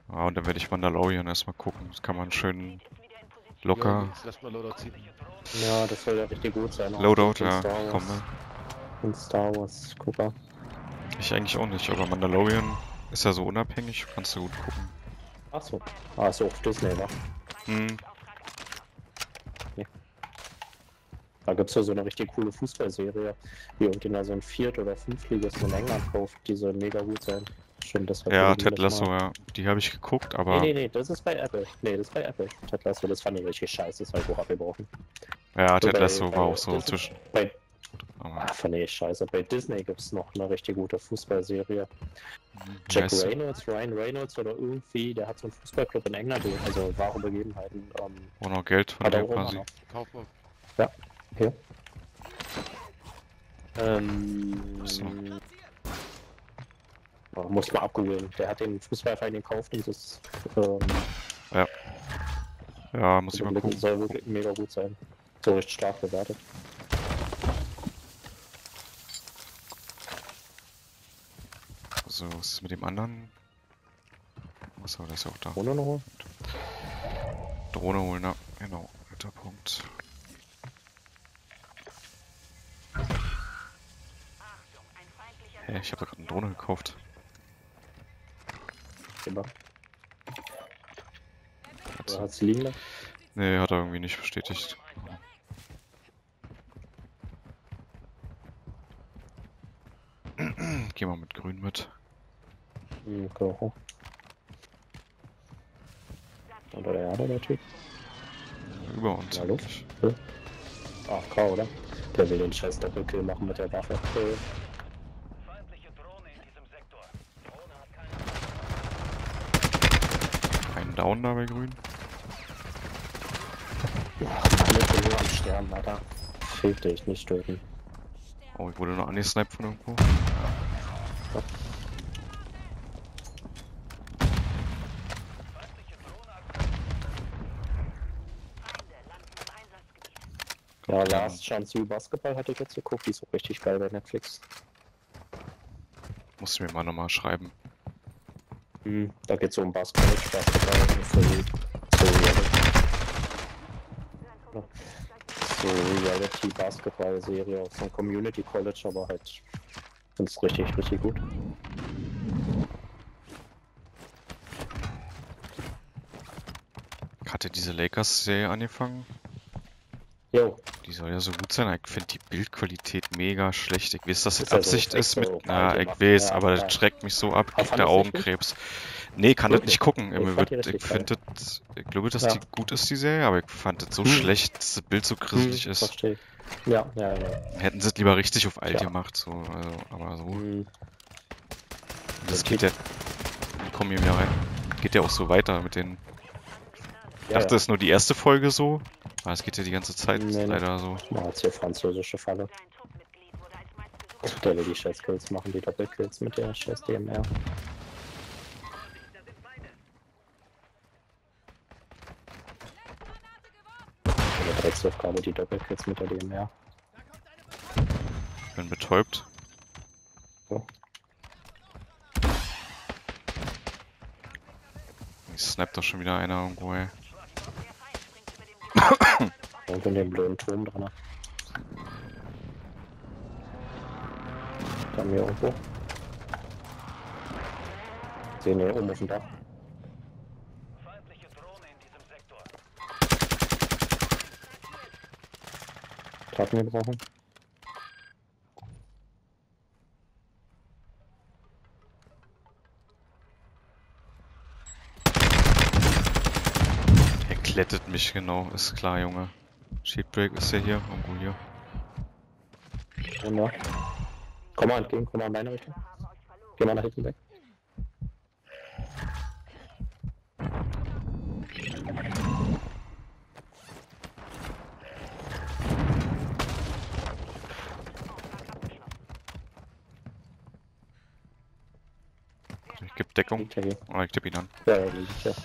Ja, und dann werde ich Mandalorian erstmal gucken. Das kann man schön Ja, locker. jetzt lass mal Loadout ziehen. Ja, das soll ja richtig gut sein. Auch Loadout, für ja, Star Wars. komme. Und Star Wars Gucker. Ich eigentlich auch nicht, aber Mandalorian ist ja so unabhängig, kannst du gut gucken. Achso. Ah, ist auf Disney, wa? Hm, Da gibt's ja so eine richtig coole Fußballserie, wie irgendjemand so ein Viert- oder Fünftligisten in England kauft, die soll mega gut sein. Stimmt, deshalb ja, will ich Ted das Lasso, mal. ja. Die habe ich geguckt, Nee, aber nee, nee, das ist bei Apple. Nee, das ist bei Apple. Ted Lasso, das fand ich richtig scheiße, das habe ich auch abgebrochen. ja, So Ted Lasso war auch so Disney, zwischen. Aber fand ich scheiße. Bei Disney gibt's noch eine richtig gute Fußballserie. wie Jack heißt der? Reynolds, Ryan Reynolds oder irgendwie, der hat so einen Fußballclub in England, also wahre Begebenheiten. Wo noch Geld von Hat er dir auch immer quasi. noch. Kauf mal. Ja, hier. So. Muss man abgoogeln. Der hat den Fußballverein gekauft und das Ja, muss ich mal soll gucken. wirklich mega gut sein. So richtig stark bewertet. So, was ist mit dem anderen? Achso, der ist ja auch da. Ohne noch? Drohne holen, ja. Genau, guter Punkt. Hä, ich habe da gerade eine Drohne gekauft. Oder hat sie liegen lassen? Nee, hat er irgendwie nicht bestätigt. Geh mal mit Grün mit. Okay. Unter der Erde, der Typ. Über uns. Hallo? eigentlich. AFK, oder? Der will den scheiß Doppelkill machen mit der Waffe. Feindliche Drohne in diesem Sektor. Drohne hat keine. Ein Down da bei Grün. Ach Mann, ich bin nur am Sterben, Alter. Fick dich, nicht töten. Oh, ich wurde noch angesniped von irgendwo. Ja, Last Chance U Basketball hatte ich jetzt geguckt, die ist auch richtig geil bei Netflix. Musst du mir mal nochmal schreiben. Da geht's so um Basketball so Reality Basketball Serie aus einem Community College, aber halt find's richtig, richtig gut. Hatte diese Lakers-Serie angefangen? Jo, Die soll ja so gut sein. Ich finde die Bildqualität mega schlecht. Ich weiß, dass das Ist ja so Absicht ist extra mit. auch Ja, alt ich gemacht. weiß, Ja, aber ja. das schreckt mich so ab. Aber Kriegt der fandest du nicht gut? Augenkrebs. Nee, kann das Wirklich? nicht gucken. Ich fand die richtig Ich finde das. Ich glaube, dass Ja. die gut ist, die Serie, aber ich fand das so schlecht, dass das Bild so grisselig ist. Verstehe ich. Ja. Hätten sie es lieber richtig auf alt Ja. gemacht, so, also, aber so. Hm. Das geht ja. Die kommen hier wieder rein. Geht ja auch so weiter mit den. Ich dachte, das ist nur die erste Folge so. Aber es geht ja die ganze Zeit Nee. leider so. Ja, jetzt hier französische Falle. Der will die Scheiß-Kills machen, die Doppelkills mit der scheiß DMR. Oder Drecksaufgabe, die Doppelkills mit der DMR. Bin betäubt. So. Ich snappt doch schon wieder einer irgendwo, ey. Und in dem blöden Turm dran. Da haben wir irgendwo. Sehen wir oben auf dem Dach. Feindliche Drohne in diesem Sektor. Taten wir brauchen. Er klettet mich genau, ist klar, Junge. Sheetbreak ist ja hier, irgendwo hier. Ja. Komm mal entgegen, komm mal in meine Richtung. Geh mal nach hinten weg. Ich geb Deckung. Liegt ja hier. Oh, ich tipp ihn an. Ja, liegt ja.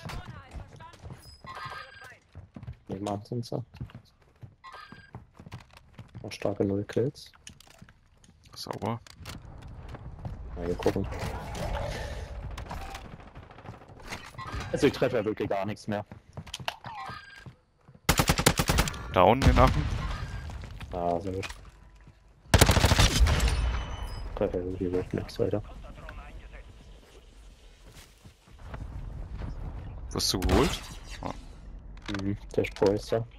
Nebenan sind sie. Noch starke 0 Kills. Sauber. Mal hier gucken. Also ich treffe ja wirklich gar nichts mehr. Down den Affen. Ah, sehr gut. Treffe ja wirklich überhaupt nichts weiter. Wirst du geholt? Der Sprung ist ja.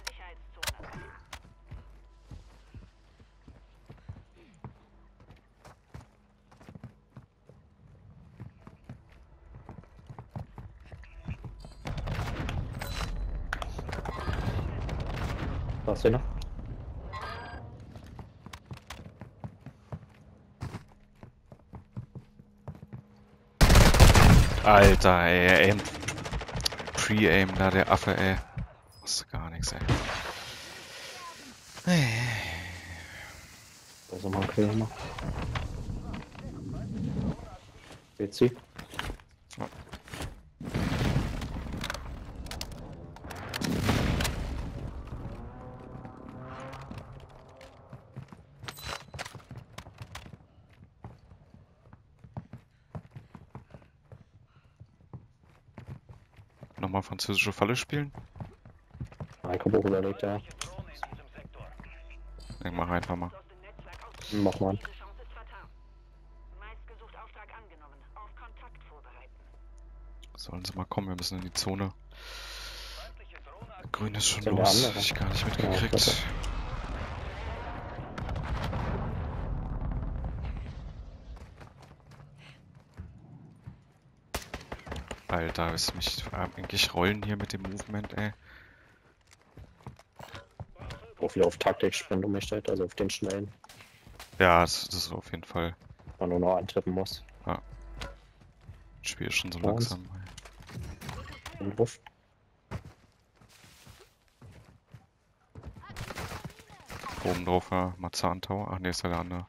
Was denn noch? Alter, ey, Pre-Aim da, der Affe, ey. Wusste gar nichts, ey. Also mal quer machen. Jetzt sie. Ja. Nochmal französische Falle spielen? Ich hab auch überlegt, ja. Ich mach einfach mal. Mach mal. Sollen sie mal kommen, wir müssen in die Zone. Grün ist schon Sind der los, andere? hab ich gar nicht Ja, mitgekriegt. bitte. Alter, willst du mich eigentlich rollen hier mit dem Movement, ey? Auch wieder auf Taktik springt umgestellt, also auf den schnellen, Ja, das ist auf jeden Fall. man nur noch antippen muss. Das Spiel ist schon so Bei uns? langsam. Im Ruf. Oben drauf, ja, Marzahn Tower. Ach ne, ist ja der andere.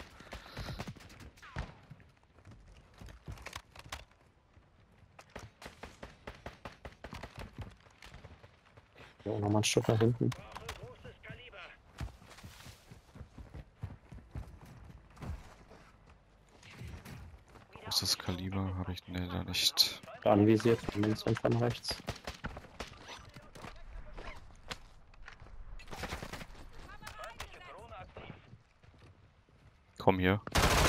Ja, nochmal ein Stück nach hinten. Großes Kaliber habe ich ne, da nicht. Anvisiert von links und von rechts. Komm hier.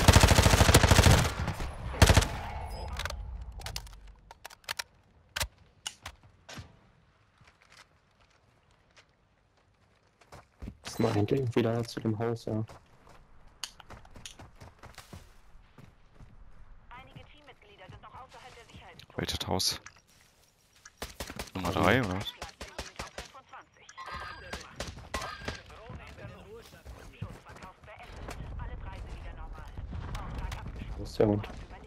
Ist mal eigentlich wieder zu dem Haus, ja. Welches Haus? Nummer 3, oder? Wo ist der Hund?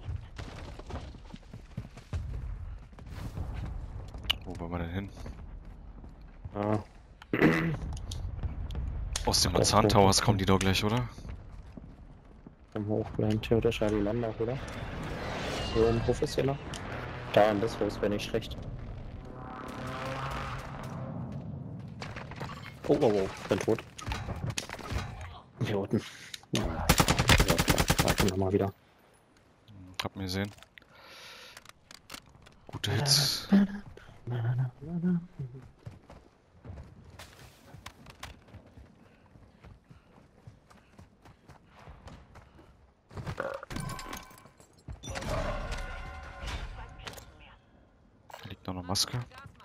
Wo wollen wir denn hin? Ah, Aus dem Marzahn Towers kommen die doch gleich, oder? im Hoch bleiben theoretisch ja die Lander, oder? So im Hof ist hier noch. Da in das Haus, wenn ich schlecht. Oh, oh, oh, bin tot. Hier unten. Ja, klar, warte nochmal wieder. Hab mir gesehen. Gute Hits. Da liegt noch eine Maske.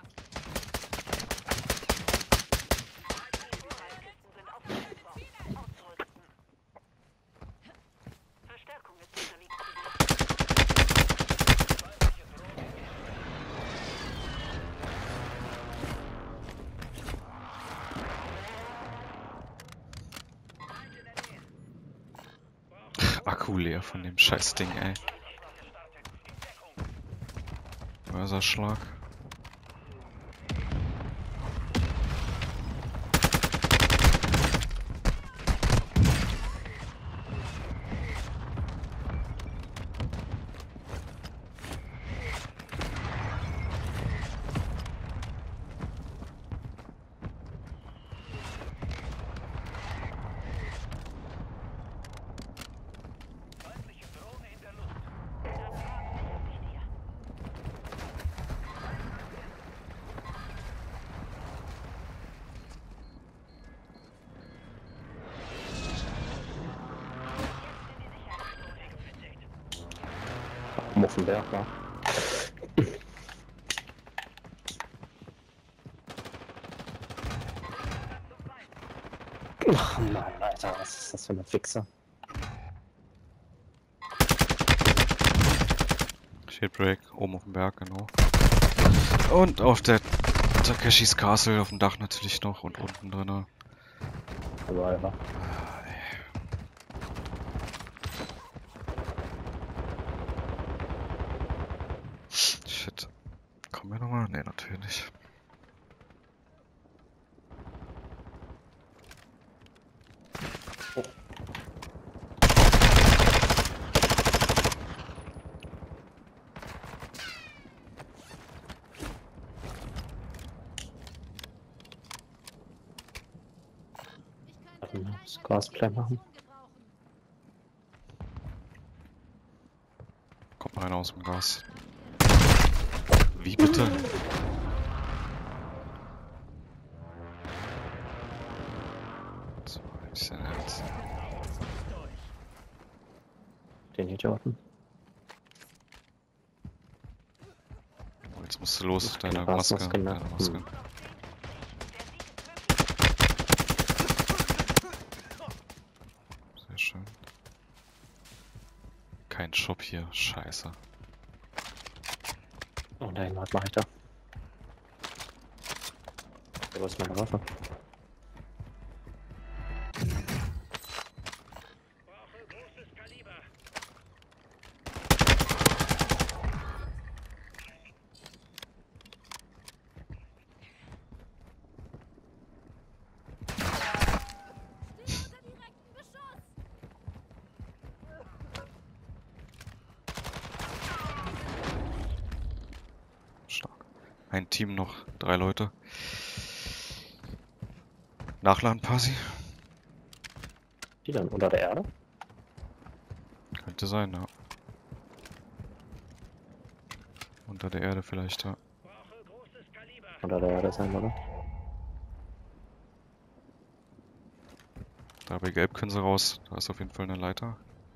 Akku leer von dem Scheißding, ey. Mörserschlag. auf dem Berg war. Ach Mann, Alter, was ist das für eine Fixe? Shadebreak, oben auf dem Berg, genau. Und auf der Takeshis Castle auf dem Dach natürlich noch und unten drin. Also einfach. Shit. Kommen wir nochmal? Ne, natürlich nicht. Oh. Das Gasplay machen. Kommt mal einer aus dem Gas. Wie bitte? So, ich seh jetzt. Den Idioten. Oh, jetzt musst du los, deine Gasmaske, Maske. ne? Deine Maske. Sehr schön. Kein Shop hier, scheiße. Oh nein, was mache ich da? Wo ist meine Waffe? Brauche großes Kaliber. Stark. Ein Team noch, 3 Leute. Nachladen, Pasi? Die dann unter der Erde? Könnte sein, ja. Unter der Erde vielleicht, ja. Brauche großes Kaliber. Unter der Erde sein, oder? Da bei Gelb können sie raus. Da ist auf jeden Fall eine Leiter.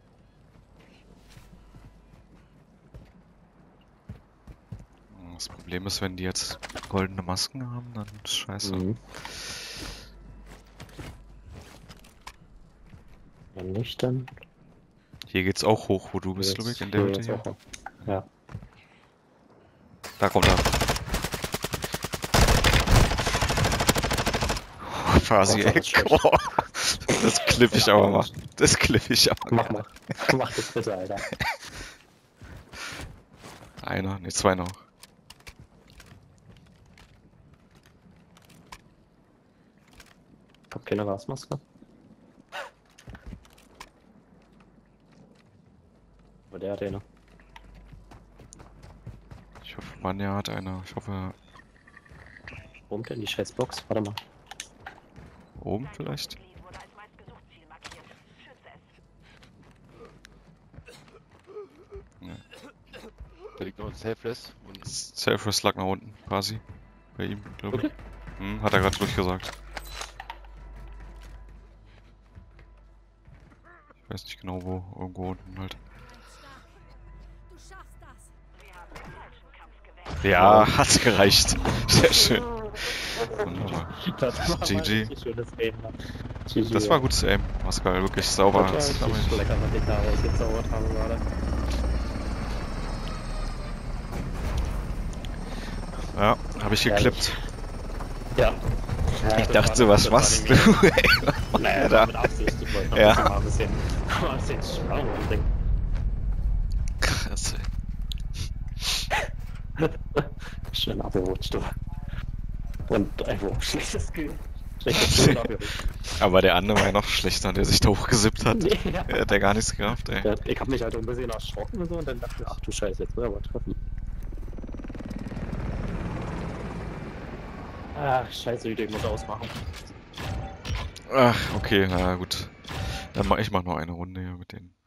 Das Problem ist, wenn die jetzt goldene Masken haben, dann ist scheiße. Mhm. Wenn nicht, dann. Hier geht's auch hoch, wo du bist, Jetzt Ludwig, in der hier Hütte jetzt hier. auch. Ja. Da kommt er. Quasi, Das war ey. schlecht. Boah. Das klipp ich aber mal. Das klipp ich aber Mach mal. mal. Mach das bitte, Alter. Einer, ne, 2 noch. Ich hab keine Gasmaske. Aber der hat eine. Ich hoffe, Manja hat eine. Ich hoffe, Warum denn die scheiß Box? Warte mal. oben vielleicht? Wurde als meistgesucht Ziel markiert. Schütze es. Da liegt noch ein Selfless und Selfrest lag nach unten, quasi. Bei ihm, glaube ich. Okay. Hat er gerade durchgesagt. Ich weiß nicht genau wo, irgendwo unten halt. Du schaffst das. Wir haben den falschen Kampf gewählt. Ja, hat gereicht. Sehr schön. Wunderbar. Das war mal GG. richtig schönes Aim, ne? GG, Das war gutes Aim, Pascal, wirklich sauber. Das war Das hat richtig mich- lecker, was ich da rausgezaubert habe gerade. Ja, habe ich geklippt. Ja. Ich dachte so, was machst du? Naja, da. mit Absicht. Ich wollte noch Ja. mal ein bisschen Spannung bringen. Krass, ey. Schön abgerutscht, du. Und einfach schlechtes Skill. Schlechtes Skill abgerutscht. Aber der andere war ja noch schlechter, der sich da hochgesippt hat. Ja. Der hat ja gar nichts gerafft, ey. Ja, ich hab mich halt ein bisschen erschrocken und so und dann dachte ich, ach du Scheiße, jetzt will er aber treffen. Ach, scheiße, ich muss ausmachen. Ach, okay, na gut. Dann ich mach noch eine Runde hier mit den